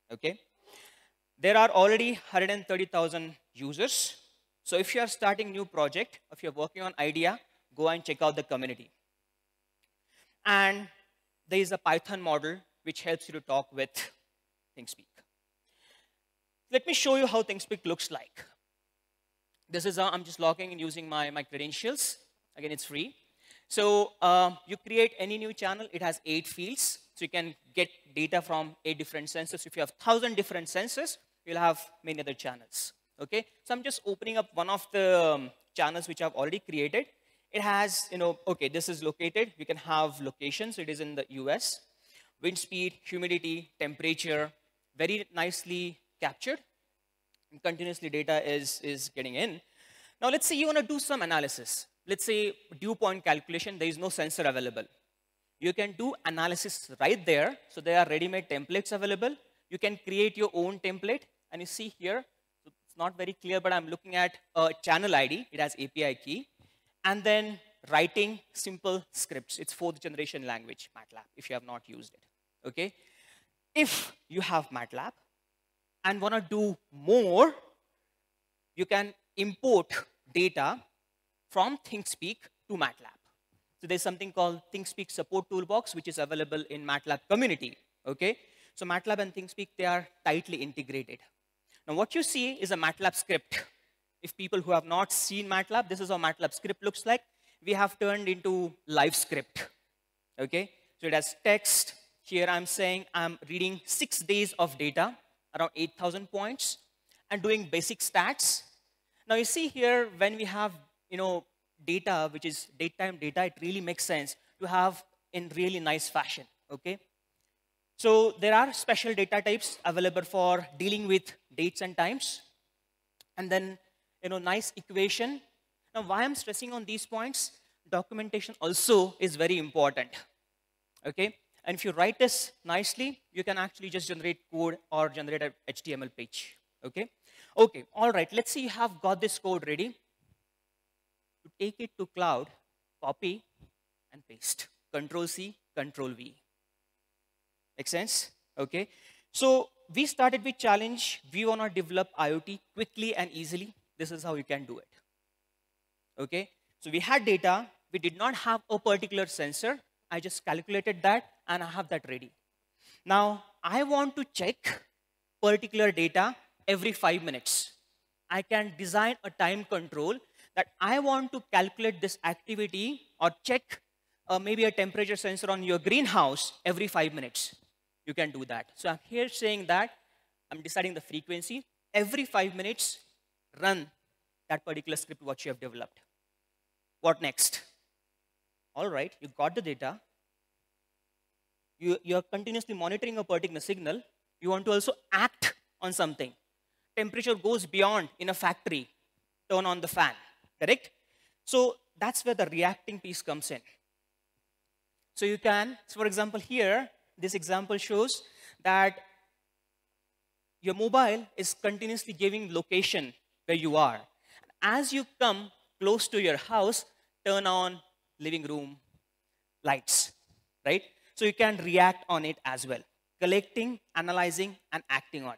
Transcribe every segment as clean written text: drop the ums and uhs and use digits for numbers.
Okay. There are already 130,000 users. So if you are starting new project, if you're working on idea, go and check out the community. And there is a Python model which helps you to talk with ThingSpeak. Let me show you how ThingSpeak looks like. This is I'm just logging in using my credentials. Again, it's free. So you create any new channel. It has 8 fields. So you can get data from 8 different sensors. If you have 1,000 different sensors, you'll have many other channels. Okay. So I'm just opening up one of the channels which I've already created. It has, okay, this is located. You can have locations. It is in the US. Wind speed, humidity, temperature, very nicely captured. And continuously data is getting in. Now let's say you want to do some analysis. Let's say dew point calculation, there is no sensor available. You can do analysis right there. So there are ready-made templates available. You can create your own template. And you see here, so it's not very clear, but I'm looking at a channel ID. It has API key. And then writing simple scripts. It's 4th generation language, MATLAB, if you have not used it. Okay? If you have MATLAB and want to do more, you can import data from ThingSpeak to MATLAB. So there's something called ThingSpeak support toolbox, which is available in MATLAB community. Okay? So MATLAB and ThingSpeak, they are tightly integrated. Now what you see is a MATLAB script. If people who have not seen MATLAB, this is how MATLAB script looks like. We have turned into live script. Okay? So it has text. Here I'm saying I'm reading 6 days of data, around 8,000 points, and doing basic stats. Now you see here, when we have data, which is date-time data, it really makes sense to have in really nice fashion. Okay? So there are special data types available for dealing with dates and times. And then nice equation. Now, why I'm stressing on these points? Documentation also is very important. Okay? And if you write this nicely, you can actually just generate code or generate an HTML page. Okay? Okay, all right. Let's see you have got this code ready. To take it to cloud, copy and paste. Control C, Control V. Make sense? Okay. So we started with challenge. We want to develop IoT quickly and easily. This is how you can do it. Okay. So we had data. We did not have a particular sensor. I just calculated that and I have that ready. Now I want to check particular data every 5 minutes. I can design a time control that I want to calculate this activity or check maybe a temperature sensor on your greenhouse every 5 minutes. You can do that. So I'm here saying that I'm deciding the frequency. Every 5 minutes, run that particular script what you have developed. What next? All right, you got the data. You're continuously monitoring a particular signal. You want to also act on something. Temperature goes beyond in a factory. Turn on the fan, correct? So that's where the reacting piece comes in. So you can, so for example here, this example shows that your mobile is continuously giving location where you are. As you come close to your house, turn on living room lights, right? So you can react on it as well, collecting, analyzing, and acting on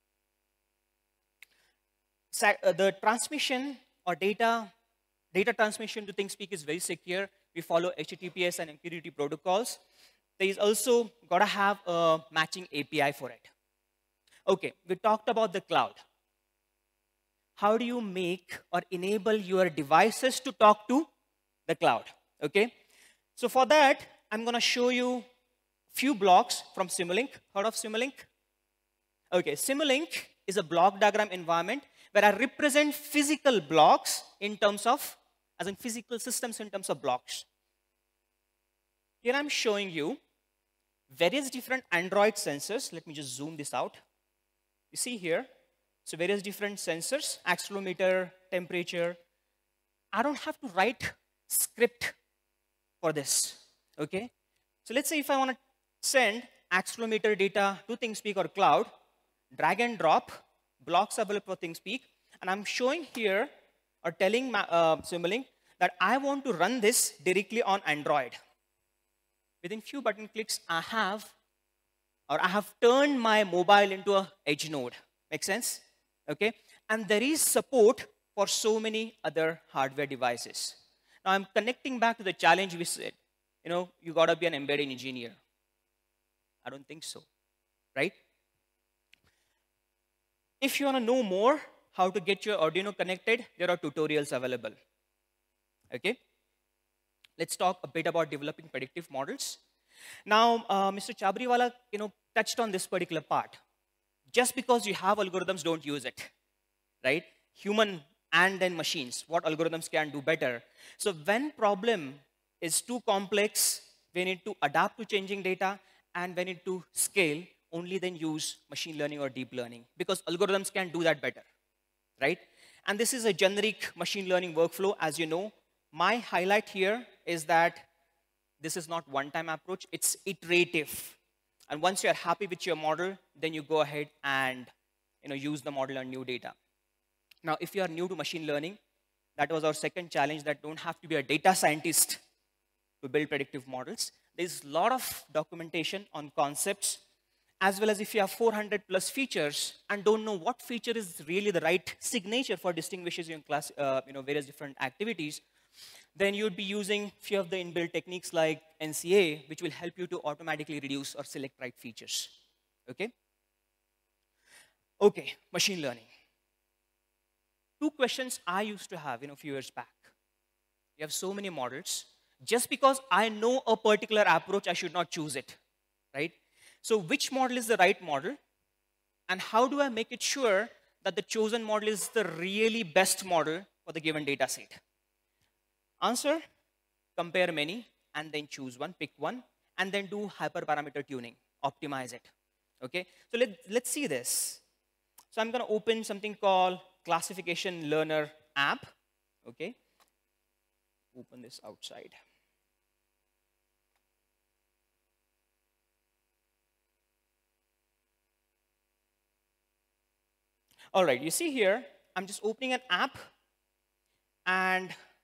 it. The transmission or data transmission to ThingSpeak is very secure. We follow HTTPS and MQTT protocols. There is also got to have a matching API for it. Okay, we talked about the cloud. How do you make or enable your devices to talk to the cloud? Okay, so for that, I'm going to show you a few blocks from Simulink. Heard of Simulink? Okay, Simulink is a block diagram environment where I represent physical blocks in terms of, as in physical systems in terms of blocks. Here I'm showing you various different Android sensors. Let me just zoom this out. You see here, so various different sensors, accelerometer, temperature. I don't have to write script for this, okay? So let's say if I want to send accelerometer data to ThingSpeak or cloud, drag and drop, blocks available for ThingSpeak, and I'm showing here or telling Simulink that I want to run this directly on Android. Within few button clicks, I have or I have turned my mobile into a edge node. Make sense? Okay? And there is support for so many other hardware devices. Now I'm connecting back to the challenge we said. You got to be an embedded engineer. I don't think so, right? If you want to know more how to get your Arduino connected, there are tutorials available. Okay? Let's talk a bit about developing predictive models. Now, Mr. Chabriwala, touched on this particular part. Just because you have algorithms, don't use it, right? Human and then machines, what algorithms can do better. So when problem is too complex, we need to adapt to changing data, and we need to scale, only then use machine learning or deep learning, because algorithms can do that better, right? And this is a generic machine learning workflow, as you know. My highlight here is that this is not one-time approach, it's iterative. And once you're happy with your model, then you go ahead and use the model on new data. Now, if you are new to machine learning, that was our second challenge, that don't have to be a data scientist to build predictive models. There's a lot of documentation on concepts, as well as if you have 400 plus features and don't know what feature is really the right signature for distinguishing your class, various different activities, then you'd be using few of the inbuilt techniques like NCA, which will help you to automatically reduce or select right features. Okay? Okay, machine learning. Two questions I used to have a few years back. You have so many models. Just because I know a particular approach, I should not choose it, right? So which model is the right model? And how do I make it sure that the chosen model is the really best model for the given data set? Answer, compare many, and then choose one, pick one, and then do hyperparameter tuning, optimize it. Okay, so let's see this. So I'm going to open something called classification learner app. Okay, open this outside. All right, you see here, I'm just opening an app, and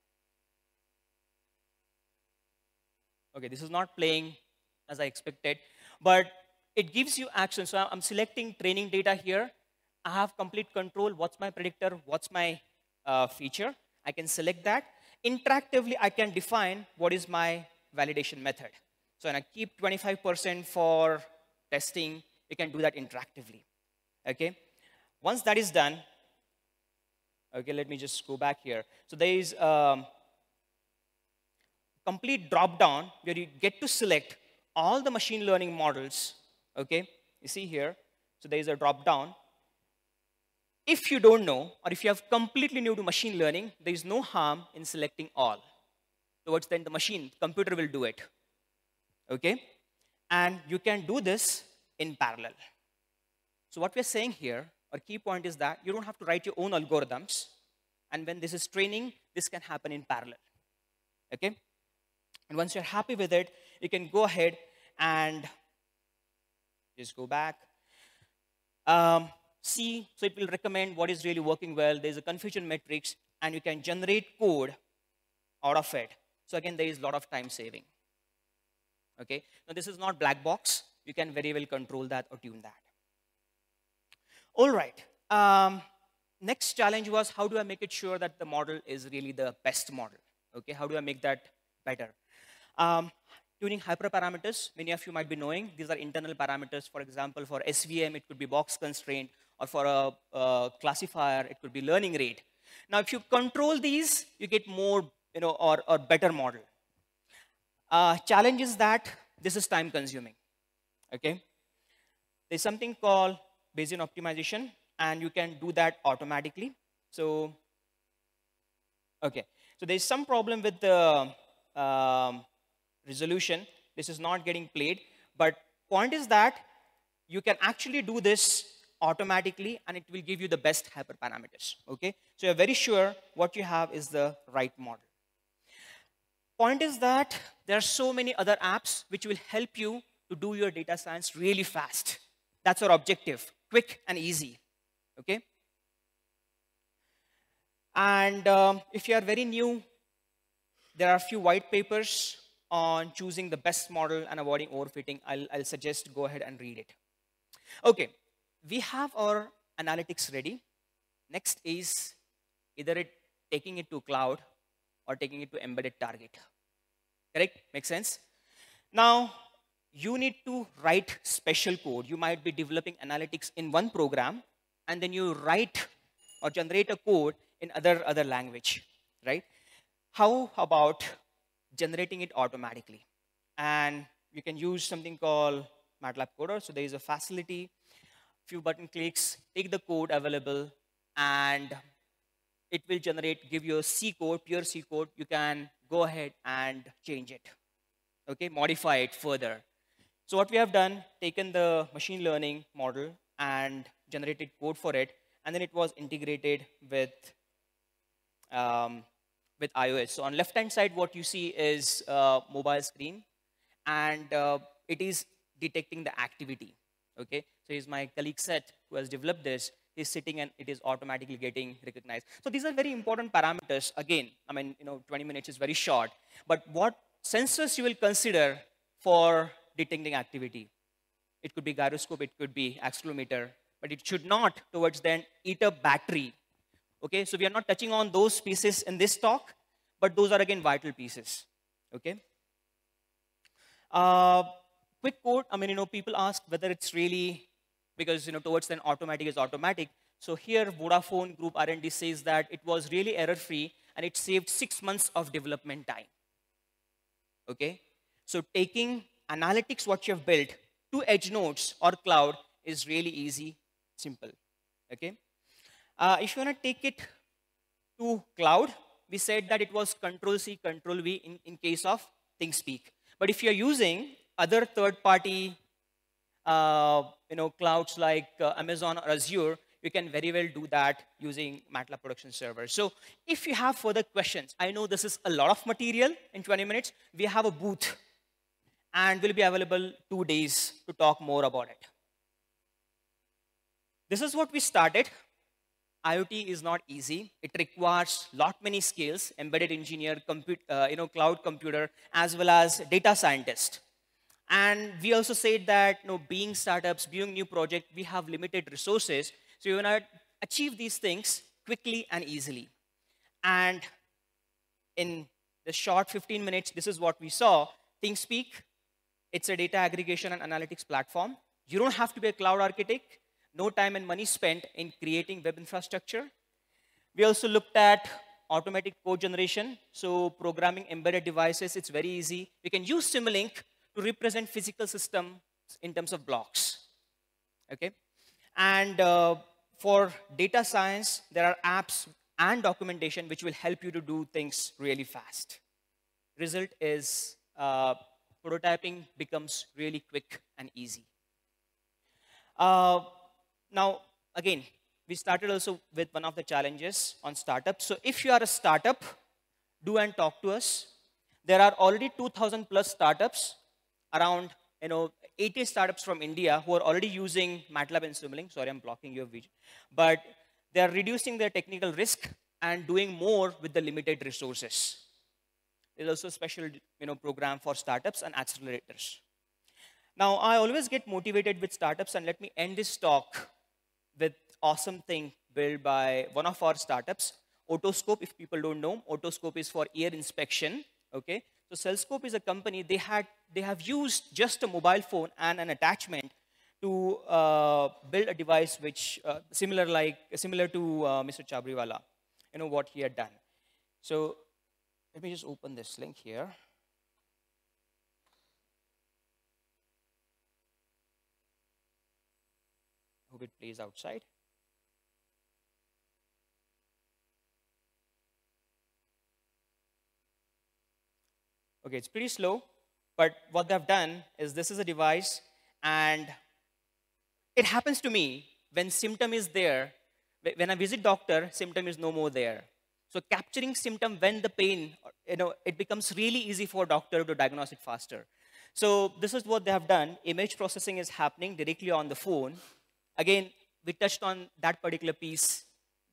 okay, this is not playing as I expected, but it gives you action. So I'm selecting training data here. I have complete control. What's my predictor? What's my feature? I can select that. Interactively, I can define what is my validation method. So when I keep 25% for testing, you can do that interactively. Okay. Once that is done, okay, let me just go back here. So there is complete drop-down where you get to select all the machine learning models, okay? You see here, so there is a drop-down. If you don't know, or if you are completely new to machine learning, there is no harm in selecting all. Towards then the computer will do it, okay? And you can do this in parallel. So what we're saying here, our key point is that you don't have to write your own algorithms, and when this is training, this can happen in parallel, okay? And once you're happy with it, you can go ahead and just go back. See, so it will recommend what is really working well. There's a confusion matrix, and you can generate code out of it. So again, there is a lot of time saving. Okay, now this is not black box. You can very well control that or tune that. All right. Next challenge was, how do I make it sure that the model is really the best model? Okay, how do I make that better? Tuning hyperparameters, many of you might be knowing, these are internal parameters. For example, for SVM, it could be box constraint, or for a classifier, it could be learning rate. Now, if you control these, you get more, or better model. Challenge is that this is time consuming, okay? There's something called Bayesian optimization, and you can do that automatically. So, okay, so there's some problem with the resolution. This is not getting played, but point is that you can actually do this automatically, and it will give you the best hyperparameters, okay? So you're very sure what you have is the right model. Point is that there are so many other apps which will help you to do your data science really fast. That's our objective, quick and easy, okay? And if you are very new, there are a few white papers on choosing the best model and avoiding overfitting, I'll suggest go ahead and read it. Okay, we have our analytics ready. Next is either taking it to cloud or taking it to embedded target. Correct? Makes sense? Now, you need to write special code. You might be developing analytics in one program, and then you write or generate a code in other language, right? How about generating it automatically? And you can use something called MATLAB coder. So there is a facility, few button clicks, take the code available, and it will generate, give you a C code, pure C code. You can go ahead and change it, okay, modify it further. So what we have done, taken the machine learning model and generated code for it, and then it was integrated with iOS. So on left-hand side, what you see is mobile screen, and it is detecting the activity. Okay, so here's my colleague Seth, who has developed this. He's sitting and it is automatically getting recognized. So these are very important parameters. Again, I mean, 20 minutes is very short. But what sensors you will consider for detecting activity? It could be gyroscope, it could be accelerometer, but it should not towards then eat up battery. Okay, so we are not touching on those pieces in this talk, but those are again vital pieces. Okay. Quick quote. I mean, people ask whether it's really, because towards then automatic is automatic. So here Vodafone Group R&D says that it was really error-free and it saved 6 months of development time. Okay, so taking analytics what you have built to edge nodes or cloud is really easy, simple. Okay, if you want to take it to cloud, we said that it was Control-C, Control-V in case of ThingSpeak. But if you're using other third-party clouds like Amazon or Azure, you can very well do that using MATLAB production server. So if you have further questions, I know this is a lot of material in 20 minutes. We have a booth, and we'll be available 2 days to talk more about it. This is what we started. IoT is not easy. It requires many skills: embedded engineer, cloud computer, as well as data scientist. And we also said that being startups, being new project, we have limited resources. So you want to achieve these things quickly and easily. And in the short 15 minutes, this is what we saw. ThingSpeak, it's a data aggregation and analytics platform. You don't have to be a cloud architect. No time and money spent in creating web infrastructure. We also looked at automatic code generation. So programming embedded devices, it's very easy. We can use Simulink to represent physical systems in terms of blocks. Okay, and for data science, there are apps and documentation which will help you to do things really fast. Result is prototyping becomes really quick and easy. Now, again, we started also with one of the challenges on startups. So if you are a startup, do and talk to us. There are already 2,000 plus startups, around 80 startups from India who are already using MATLAB and Simulink. Sorry, I'm blocking your vision. But they are reducing their technical risk and doing more with the limited resources. There's also a special program for startups and accelerators. Now, I always get motivated with startups, and let me end this talk with awesome thing built by one of our startups, Otoscope. If people don't know, Otoscope is for ear inspection. Okay, so Cellscope is a company. They have used just a mobile phone and an attachment to build a device which similar to Mr. Chabriwala, what he had done. So let me just open this link here. Hope it plays outside. Okay, it's pretty slow, but what they've done is this is a device, and it happens to me when symptom is there. When I visit doctor, symptom is no more there. So capturing symptom when the pain, it becomes really easy for doctor to diagnose it faster. So this is what they have done. Image processing is happening directly on the phone. Again, we touched on that particular piece,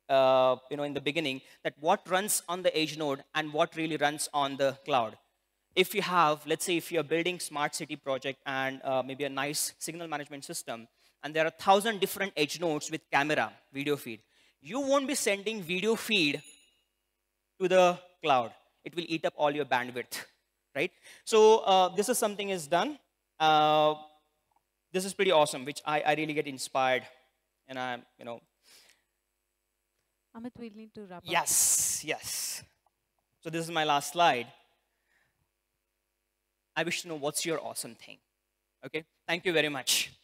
in the beginning, that what runs on the edge node and what really runs on the cloud. if you have, let's say if you're building smart city project and maybe a nice signal management system, and there are 1,000 different edge nodes with camera, video feed, you won't be sending video feed to the cloud. It will eat up all your bandwidth, right? So this is something is done. This is pretty awesome, which I really get inspired, and I'm, Amit, we'll need to wrap up. Yes, yes. So this is my last slide. I wish to know what's your awesome thing. Okay, thank you very much.